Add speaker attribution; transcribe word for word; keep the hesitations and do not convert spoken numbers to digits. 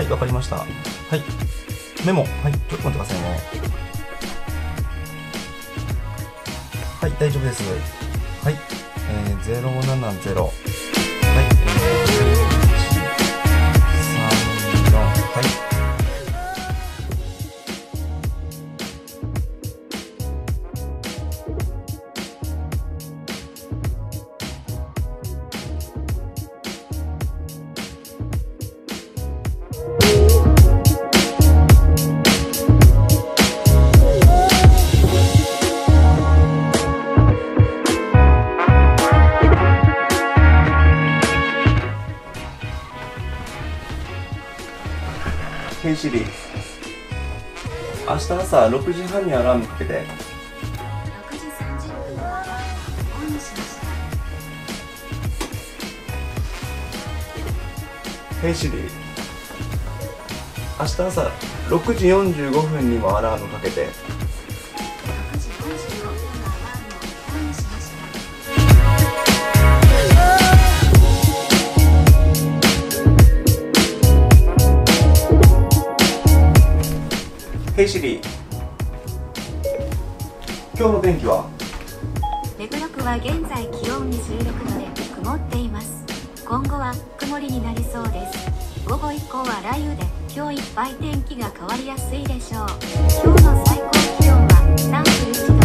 Speaker 1: わかりました。はい。メモ。はい。ちょっと待ってくださいね。はい、大丈夫です。はい。えー、ゼロななゼロ。はい。えー、さんよん。はい。ヘイシリ、明日朝ろくじはんにアラームかけて。
Speaker 2: ろくじさんじゅっぷんのアラームをオンにしました。
Speaker 1: ヘイシリ、明日朝ろくじよんじゅうごふんにもアラームかけて。
Speaker 2: ろくじよんじゅうごふんのアラームをオンにしました。
Speaker 1: ヘイシリ、今日の天気は？
Speaker 2: 目黒区は現在気温にじゅうろくどで曇っています。今後は曇りになりそうです。午後以降は雷雨で今日いっぱい天気が変わりやすいでしょう。今日の最高気温はさんじゅういちど。